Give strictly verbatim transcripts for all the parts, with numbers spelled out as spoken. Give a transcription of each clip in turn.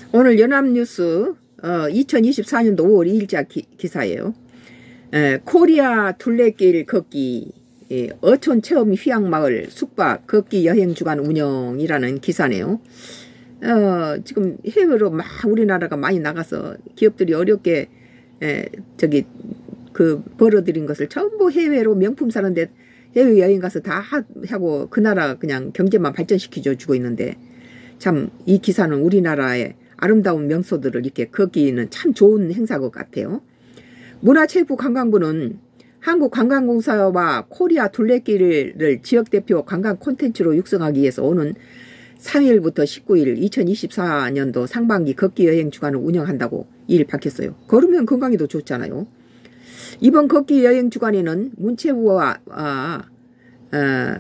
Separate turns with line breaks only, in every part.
오늘 연합뉴스 어, 이천이십사 년도 오월 이일자 기, 기사예요. 에, 코리아 둘레길 걷기 예, 어촌 체험 휴양마을 숙박 걷기 여행 주간 운영이라는 기사네요. 어, 지금 해외로 막 우리나라가 많이 나가서 기업들이 어렵게 에, 저기 그 벌어들인 것을 전부 해외로 명품 사는데 해외 여행 가서 다 하고 그 나라 그냥 경제만 발전시켜 주고 있는데, 참 이 기사는 우리나라의 아름다운 명소들을 이렇게 걷기는 참 좋은 행사 것 같아요. 문화체육부관광부는 한국관광공사와 코리아 둘레길을 지역대표 관광 콘텐츠로 육성하기 위해서 오는 삼 일부터 십구 일 이천이십사 년도 상반기 걷기 여행 주간을 운영한다고 이일 밝혔어요. 걸으면 건강이 더 좋잖아요. 이번 걷기 여행 주간에는 문체부와 아, 아,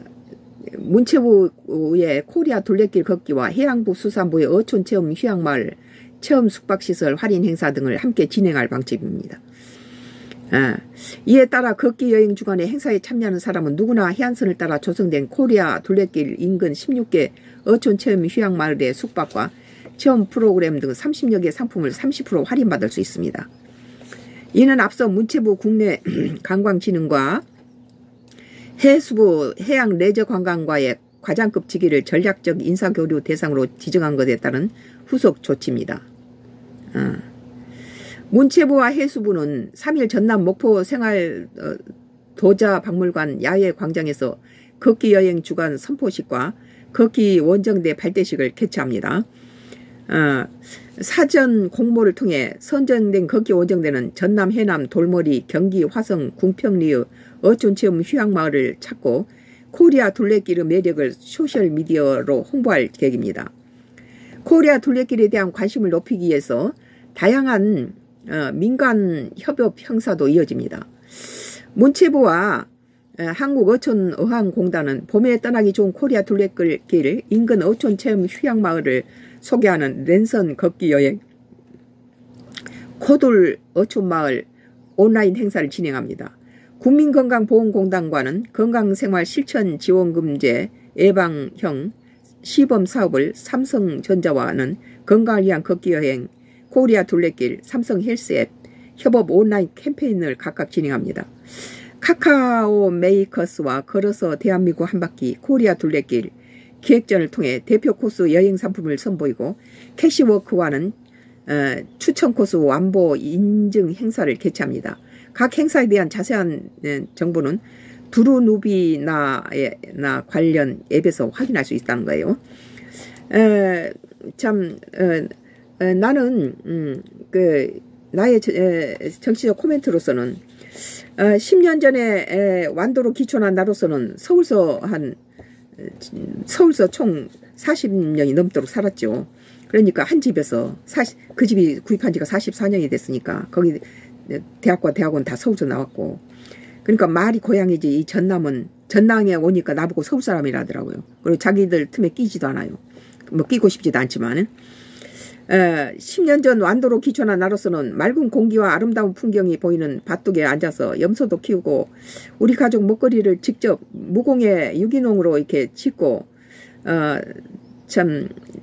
문체부의 코리아 둘레길 걷기와 해양부 수산부의 어촌 체험 휴양마을 체험 숙박시설 할인 행사 등을 함께 진행할 방침입니다. 아, 이에 따라 걷기 여행 주간에 행사에 참여하는 사람은 누구나 해안선을 따라 조성된 코리아 둘레길 인근 십육 개 어촌 체험 휴양마을의 숙박과 체험 프로그램 등 삼십여 개 상품을 삼십 퍼센트 할인받을 수 있습니다. 이는 앞서 문체부 국내관광진흥과 해수부 해양레저관광과의 과장급 직위를 전략적 인사교류 대상으로 지정한 것에 따른 후속 조치입니다. 어. 문체부와 해수부는 삼 일 전남 목포 생활 어, 도자 박물관 야외 광장에서 걷기 여행 주간 선포식과 걷기 원정대 발대식을 개최합니다. 어, 사전 공모를 통해 선정된 걷기 원정대는 전남, 해남, 돌머리, 경기, 화성, 궁평리의 어촌체험 휴양마을을 찾고 코리아 둘레길의 매력을 소셜미디어로 홍보할 계획입니다. 코리아 둘레길에 대한 관심을 높이기 위해서 다양한 어, 민간 협업 행사도 이어집니다. 문체부와 어, 한국어촌어항공단은 봄에 떠나기 좋은 코리아 둘레길 인근 어촌체험 휴양마을을 소개하는 랜선 걷기 여행 코돌 어촌마을 온라인 행사를 진행합니다. 국민건강보험공단과는 건강생활실천지원금제 예방형 시범사업을 삼성전자와는 건강을 위한 걷기 여행 코리아 둘레길 삼성헬스앱 협업 온라인 캠페인을 각각 진행합니다. 카카오 메이커스와 걸어서 대한민국 한바퀴 코리아 둘레길 기획전을 통해 대표 코스 여행 상품을 선보이고 캐시워크와는 어, 추천 코스 완보 인증 행사를 개최합니다. 각 행사에 대한 자세한 정보는 두루누비나 관련 앱에서 확인할 수 있다는 거예요. 에, 참 에, 에, 나는 음, 그 나의 에, 정치적 코멘트로서는 어, 십 년 전에 에, 완도로 기촌한 나로서는 서울서 한 서울서 총 사십 년이 넘도록 살았죠. 그러니까 한 집에서 사십, 그 집이 구입한 지가 사십사 년이 됐으니까 거기 대학과 대학원 다 서울서 나왔고, 그러니까 말이 고향이지 이 전남은 전남에 오니까 나보고 서울 사람이라 하더라고요. 그리고 자기들 틈에 끼지도 않아요. 뭐 끼고 싶지도 않지만 에, 십 년 전 완도로 기촌한 나로서는 맑은 공기와 아름다운 풍경이 보이는 밭둑에 앉아서 염소도 키우고 우리 가족 먹거리를 직접 무공해 유기농으로 이렇게 짓고 어, 참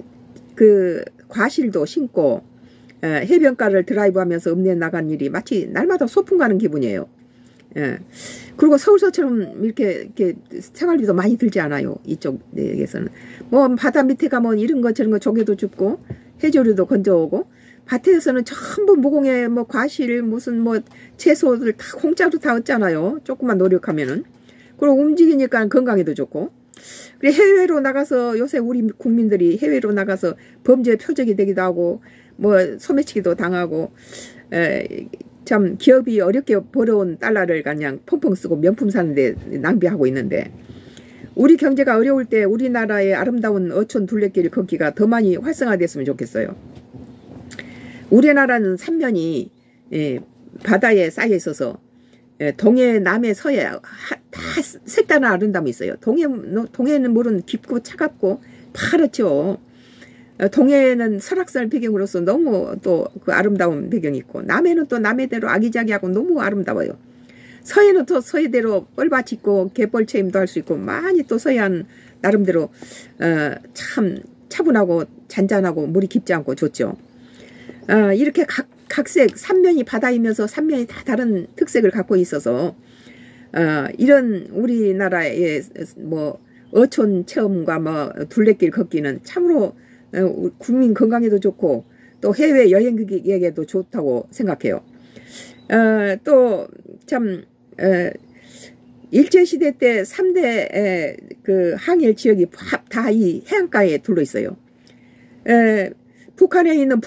그 과실도 심고 에, 해변가를 드라이브하면서 읍내 나간 일이 마치 날마다 소풍 가는 기분이에요. 예. 그리고 서울서처럼 이렇게, 이렇게 생활비도 많이 들지 않아요. 이쪽에서는 뭐 바다 밑에 가면 이런 거 저런 거 조개도 줍고 해조류도 건져오고, 밭에서는 전부 무공해 뭐 과실 무슨 뭐 채소들 다 공짜로 다 얻잖아요. 조금만 노력하면은. 그리고 움직이니까 건강에도 좋고. 그리고 해외로 나가서 요새 우리 국민들이 해외로 나가서 범죄 표적이 되기도 하고 뭐 소매치기도 당하고 에, 참 기업이 어렵게 벌어온 달러를 그냥 펑펑 쓰고 명품 사는데 낭비하고 있는데, 우리 경제가 어려울 때 우리나라의 아름다운 어촌 둘레길 걷기가 더 많이 활성화됐으면 좋겠어요. 우리나라는 삼면이 예, 바다에 쌓여 있어서 예, 동해, 남해, 서해 다 색다른 아름다움이 있어요. 동해, 동해는 물은 깊고 차갑고 파랗죠. 동해는 설악산 배경으로서 너무 또 그 아름다운 배경이 있고, 남해는 또 남해대로 아기자기하고 너무 아름다워요. 서해는 또 서해대로 뻘밭 있고 갯벌 체험도 할 수 있고 많이 또 서해안 나름대로 어, 참 차분하고 잔잔하고 물이 깊지 않고 좋죠. 어, 이렇게 각, 각색 삼면이 바다이면서 삼면이 다 다른 특색을 갖고 있어서 어, 이런 우리나라의 뭐 어촌 체험과 뭐 둘레길 걷기는 참으로 어, 국민 건강에도 좋고 또 해외 여행객에게도 좋다고 생각해요. 어, 또 참 어, 일제시대 때 삼 대 그 항일 지역이 다 이 해안가에 둘러 있어요. 에, 북한에 있는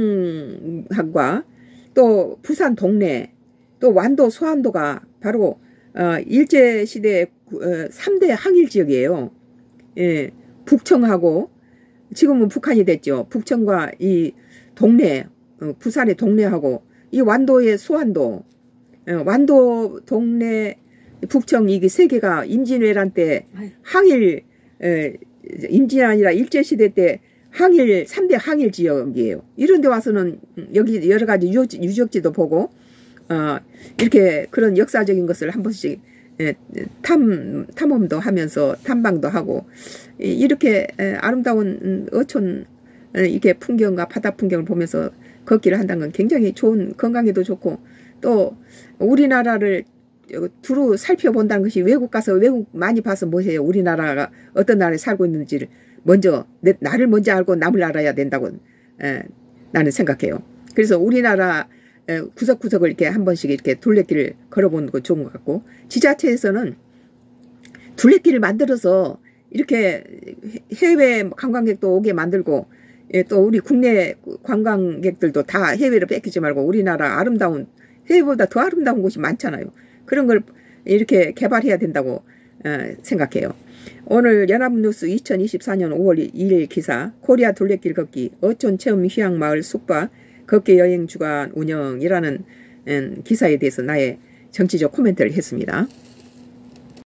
북청항과 또 부산 동래 또 완도 소안도가 바로 어, 일제시대 어, 삼 대 항일 지역이에요. 예, 북청하고 지금은 북한이 됐죠. 북청과 이 동래 어, 부산의 동래하고 이 완도의 소안도 어, 완도 동래 북청 이게 세 개가 임진왜란 때 항일 에, 임진아니라 일제시대 때 항일 삼 대 항일 지역이에요. 이런 데 와서는 여기 여러 가지 유적지도 보고 어, 이렇게 그런 역사적인 것을 한 번씩 에, 탐, 탐험도 하면서 탐방도 하고 이렇게 에, 아름다운 어촌 에, 이렇게 풍경과 바다 풍경을 보면서 걷기를 한다는 건 굉장히 좋은 건강에도 좋고 또 우리나라를 두루 살펴본다는 것이 외국 가서 외국 많이 봐서 뭐해요. 우리나라가 어떤 나라에 살고 있는지를 먼저 내, 나를 먼저 알고 남을 알아야 된다고 에, 나는 생각해요. 그래서 우리나라 에, 구석구석을 이렇게 한 번씩 이렇게 둘레길을 걸어보는 거 좋은 것 같고 지자체에서는 둘레길을 만들어서 이렇게 해외 관광객도 오게 만들고 예, 또 우리 국내 관광객들도 다 해외로 뺏기지 말고 우리나라 아름다운 해외보다 더 아름다운 곳이 많잖아요. 그런 걸 이렇게 개발해야 된다고 어, 생각해요. 오늘 연합뉴스 이천이십사 년 오월 이 일 기사 코리아 둘레길 걷기 어촌 체험 휴양 마을 숙박 걷기 여행 주간 운영이라는 음, 기사에 대해서 나의 정치적 코멘트를 했습니다.